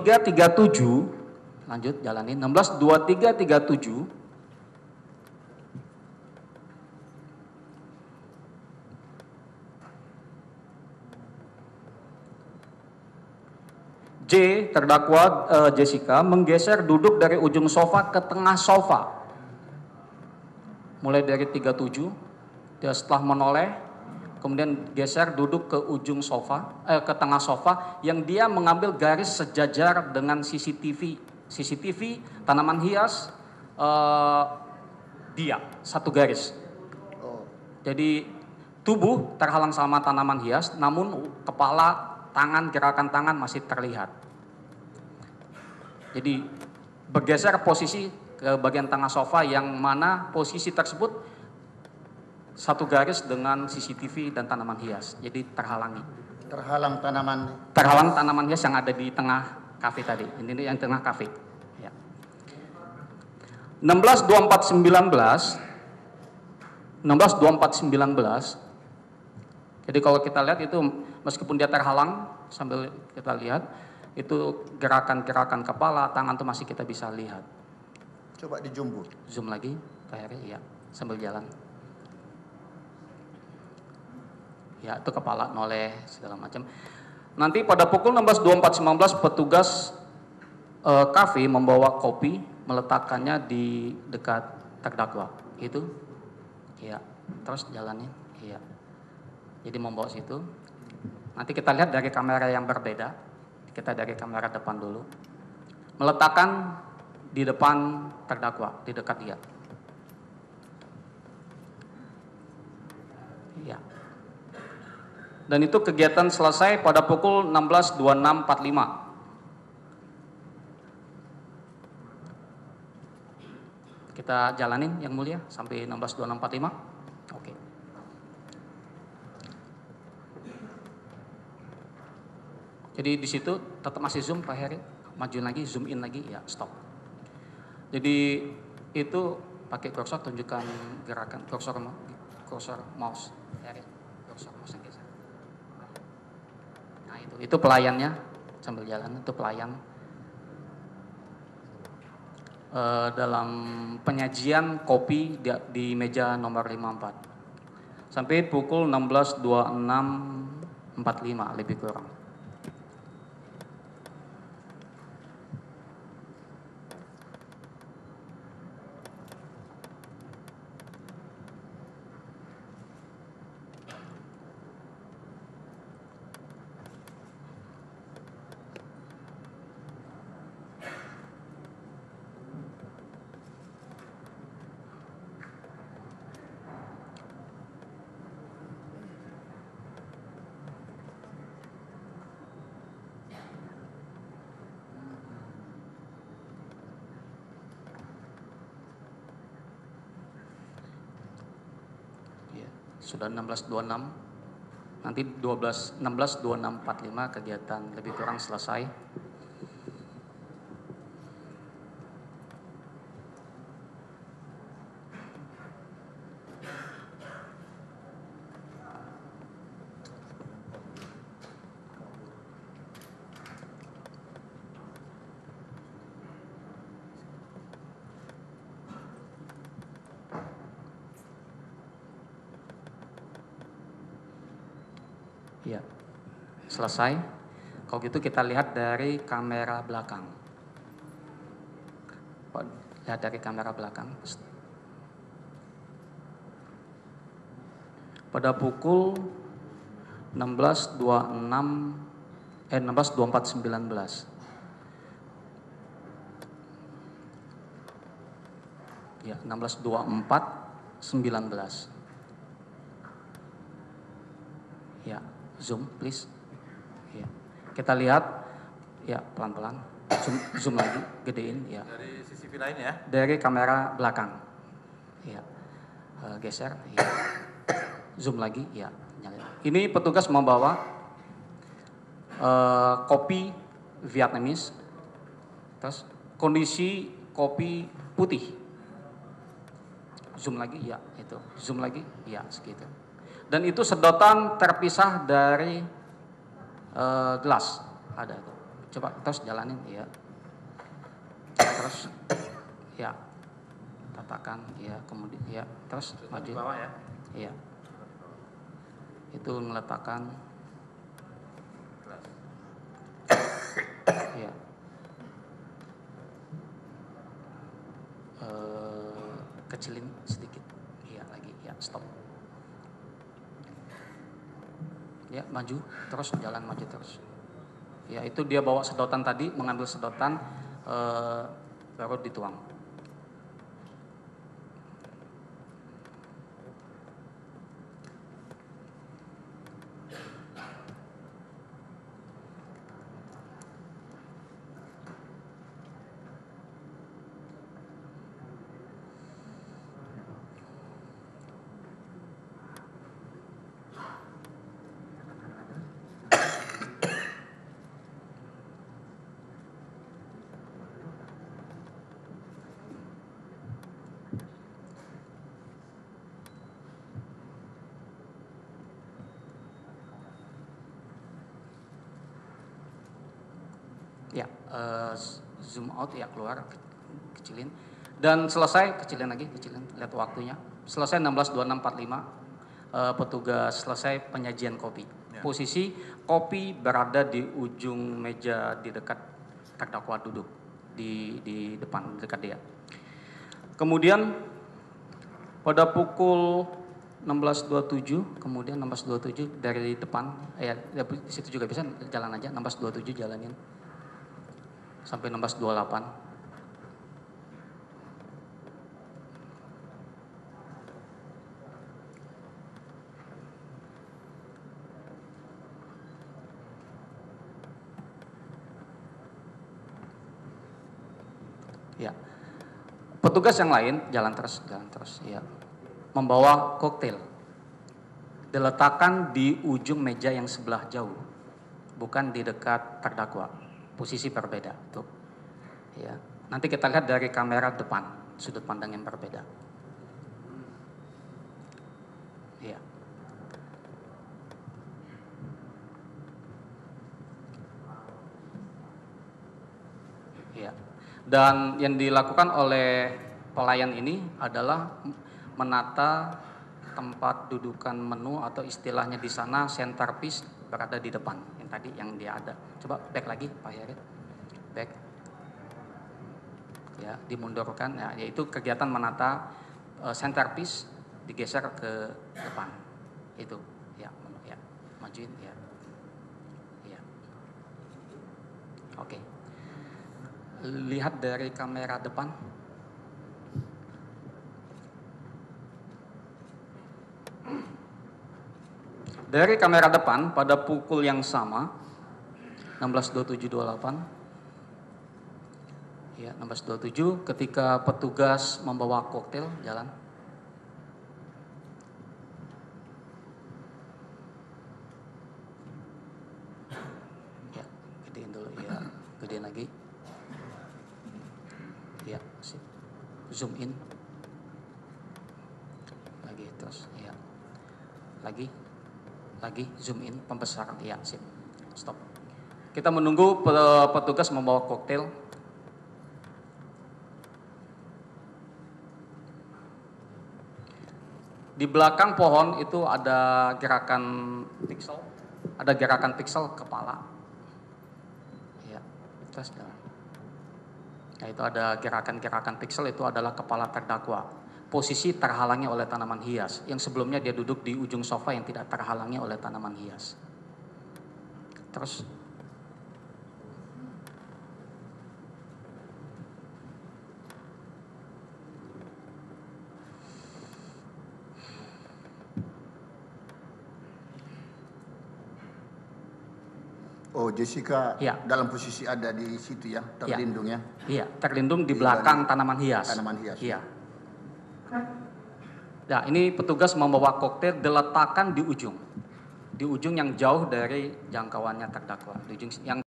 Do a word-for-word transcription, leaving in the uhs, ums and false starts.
tiga tiga tujuh, lanjut jalanin, enam belas dua puluh tiga tiga puluh tujuh. J, terdakwa uh, Jessica menggeser duduk dari ujung sofa ke tengah sofa. Mulai dari tiga puluh tujuh, dia setelah menoleh, kemudian geser duduk ke ujung sofa, eh, ke tengah sofa, yang dia mengambil garis sejajar dengan C C T V. C C T V, tanaman hias, uh, dia, satu garis. Jadi tubuh terhalang sama tanaman hias, namun kepala, tangan, gerakan tangan masih terlihat. Jadi bergeser posisi ke bagian tengah sofa yang mana posisi tersebut satu garis dengan C C T V dan tanaman hias. Jadi terhalangi. Terhalang tanaman. Terhalang tanaman hias yang ada di tengah kafe tadi. Ini yang tengah kafe. Ya. enam belas dua puluh empat sembilan belas. enam belas dua puluh empat sembilan belas. Jadi kalau kita lihat itu meskipun dia terhalang sambil kita lihat itu gerakan-gerakan kepala, tangan itu masih kita bisa lihat. Coba di zoom, Bu. Zoom lagi, Pak Heri, ya, sambil jalan. Ya, itu kepala noleh segala macam. Nanti pada pukul enam belas dua puluh empat sembilan belas petugas eh, kafe membawa kopi, meletakkannya di dekat terdakwa. Itu, ya, terus jalanin, iya. Jadi membawa situ. Nanti kita lihat dari kamera yang berbeda. Kita dari kamera depan dulu. Meletakkan di depan terdakwa, di dekat dia. Iya. Dan itu kegiatan selesai pada pukul enam belas dua puluh enam empat puluh lima. Kita jalanin yang mulia sampai enam belas dua puluh enam empat puluh lima. Oke. Jadi di situ tetap masih zoom Pak Heri, maju lagi, zoom in lagi, ya stop. Jadi itu pakai kursor tunjukkan gerakan kursor kursor mouse, Heri, kursor mouse yang geser. Nah itu, itu pelayannya sambil jalan, itu pelayan e, dalam penyajian kopi di, di meja nomor lima puluh empat sampai pukul enam belas dua puluh enam empat puluh lima lebih kurang. Sudah enam belas dua puluh enam, nanti dua belas, enam belas dua puluh enam empat puluh lima kegiatan lebih kurang selesai. Ya, selesai. Kalau gitu kita lihat dari kamera belakang. Lihat dari kamera belakang. Pada pukul enam belas dua puluh enam eh enam belas dua puluh empat sembilan belas. Ya, enam belas dua puluh empat sembilan belas. Ya. Zoom please. Ya. Kita lihat ya pelan-pelan. Zoom, zoom lagi, gedein ya. Dari C C T V lain ya? Dari kamera belakang. Ya. Uh, geser ya. Zoom lagi ya. Ini petugas membawa uh, kopi Vietnamese. Terus kondisi kopi putih. Zoom lagi ya, itu. Zoom lagi ya, segitu. Dan itu sedotan terpisah dari uh, gelas, ada itu, Coba terus jalanin, ya. Terus, ya. Katakan, ya. Kemudian, ya. Terus maju. Di bawah ya. Iya. Itu meletakkan. Iya. Uh, kecilin sedikit. Iya lagi, ya. Stop. Ya, maju terus, jalan maju terus. Ya, itu dia bawa sedotan tadi, mengambil sedotan, uh, baru dituang. Ya, uh, zoom out, ya, keluar, kecilin. Dan selesai, kecilin lagi, kecilin, lihat waktunya. Selesai enam belas dua puluh enam empat puluh lima, uh, petugas selesai penyajian kopi. Ya. Posisi kopi berada di ujung meja di dekat terdakwa duduk, di, di depan, dekat dia. Kemudian pada pukul enam belas dua puluh tujuh, kemudian enam belas dua puluh tujuh dari depan, ya di situ juga bisa jalan aja, enam belas dua puluh tujuh jalanin. Sampai enam belas dua puluh delapan. Ya. Petugas yang lain jalan terus, jalan terus, ya. Membawa koktail. Diletakkan di ujung meja yang sebelah jauh. Bukan di dekat terdakwa. Posisi berbeda, tuh. Ya. Nanti kita lihat dari kamera depan, sudut pandang yang berbeda. Ya. Ya. Dan yang dilakukan oleh pelayan ini adalah menata tempat dudukan menu atau istilahnya di sana centerpiece berada di depan yang tadi yang dia ada. Coba back lagi Pak Heri. Back. Ya, dimundurkan, ya, yaitu kegiatan menata uh, centerpiece digeser ke depan. Itu, ya, ya, majuin, ya. Ya. Oke. Lihat dari kamera depan. Dari kamera depan pada pukul yang sama enam belas dua puluh tujuh dua puluh delapan, ya, enam belas dua puluh tujuh ketika petugas membawa koktail jalan. Ya, gedein dulu, ya, gedein lagi. Ya, sip. Zoom in. Lagi terus, ya. Lagi. Lagi zoom in, pembesaran, ya, sip. Stop. Kita menunggu petugas membawa koktail. Di belakang pohon itu ada gerakan pixel, ada gerakan pixel kepala. Ya, terus jalan. Nah, itu ada gerakan-gerakan pixel, itu adalah kepala terdakwa. Posisi terhalangi oleh tanaman hias, yang sebelumnya dia duduk di ujung sofa yang tidak terhalangi oleh tanaman hias. Terus Oh, Jessica ya, dalam posisi ada di situ ya, terlindung ya? Iya, terlindung di, di belakang tanaman hias. Tanaman hias. Iya. Nah, ini petugas membawa koktail diletakkan di ujung, di ujung yang jauh dari jangkauannya terdakwa, di ujung yang